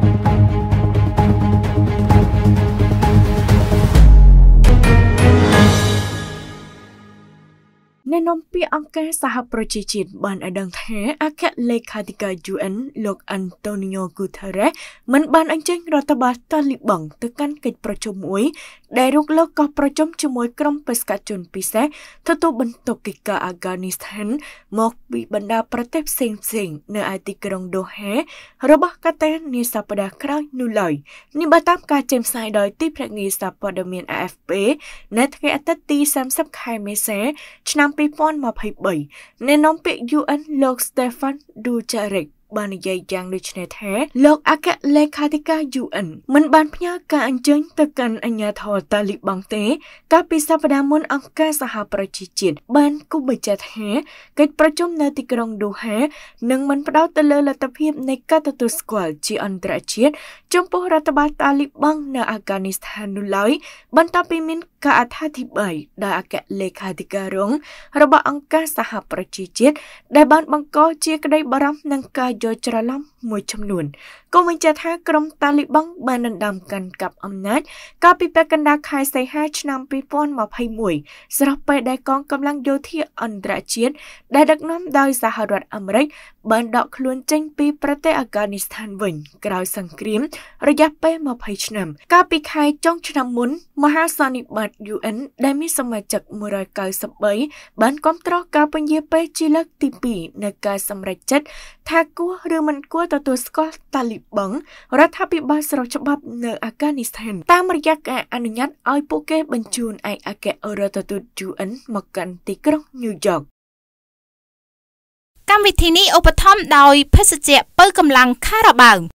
ในนมปีอังกฤษสหประชาชาติบ้านอดังแท้อาแคเลขาธิการ UN លោក อันโตนิโอ กูเทเรสมันបានអញ្ជើញរដ្ឋបាលតាលីបង់ទៅកាន់កិច្ចប្រជុំមួយដែលរកលើកក៏ប្រជុំជាមួយក្រុមបេសកជនពិសេសទទួលបន្ទុកកិច្ចការអាហ្គានីស្ថានមកពីបណ្ដាប្រទេសផ្សេងៗនៅឯទីក្រុងដូហេរបស់កាតានាសប្តាហ៍ក្រោយនោះឡើយនេះបើតាមការចេញផ្សាយដោយទីភ្នាក់ងារសារព័ត៌មាន AFP នៅថ្ងៃអាទិត្យទី30ខែមេសាឆ្នាំ2023 អ្នកនាំពាក្យ UN លោក Stefan Dujarric បាននិយាយយ៉ាងដូចនេះថាលោកអគ្គលេខាធិការ UN មិនបានផ្ញើការអញ្ជើញទៅកាន់អាជ្ញាធរតាលីបង់ទេកាលពីសប្តាហ៍មុនអង្គការសហប្រជាជាតិបានគូបញ្ជាក់ថាកិច្ចប្រជុំនៅទីក្រុងដូហានឹងមិនផ្ដោតទៅលើលទ្ធភាពនៃការទទួលស្គាល់ជាអន្តរជាតិចំពោះរដ្ឋបាលតាលីបង់នៅអាហ្គានីស្ថាននោះឡើយបន្ទាប់ពីមានការអត្ថាធិប្បាយដោយអគ្គលេខាធិការរងរបស់អង្គការសហប្រជាជាតិដែលបានបង្កជាក្តីបារម្ភនឹងការយល់ច្រឡំមួយចំនួនក៏បញ្ជាក់ថាក្រុមតាលីបង់បានដណ្ដើមកាន់កាប់អំណាចកាលពីពេលកណ្ដាលខែសីហាឆ្នាំ2021ស្របពេលដែលកងកម្លាំងយោធាអន្តរជាតិដែលដឹកនាំដោយសហរដ្ឋអាមេរិកបានដកខ្លួនចេញពីប្រទេសអាហ្គានីស្ថានវិញក្រោយសង្គ្រាមរយៈពេល20ឆ្នាំកាលពីខែចុងឆ្នាំមុនមហាសន្និបាត UN ដែលមានសមាជិក193បានគាំទ្រការពន្យាពេលជាលើកទី2នៃការសម្រេចចិត្តថាគួរឬមិនគួរទទួលស្គាល់តាលីបង់រដ្ឋាភិបាលស្របច្បាប់នៅអាហ្គានីស្ថានតាមរយៈការអនុញ្ញាតឲ្យពួកគេបញ្ជូនឯកអគ្គរដ្ឋទូត UN មកកាន់ទីក្រុងញូវយ៉កកម្មវិធីនេះឧបត្ថម្ភដោយភេសជ្ជៈពៅកម្លាំងខារ៉ាបាវ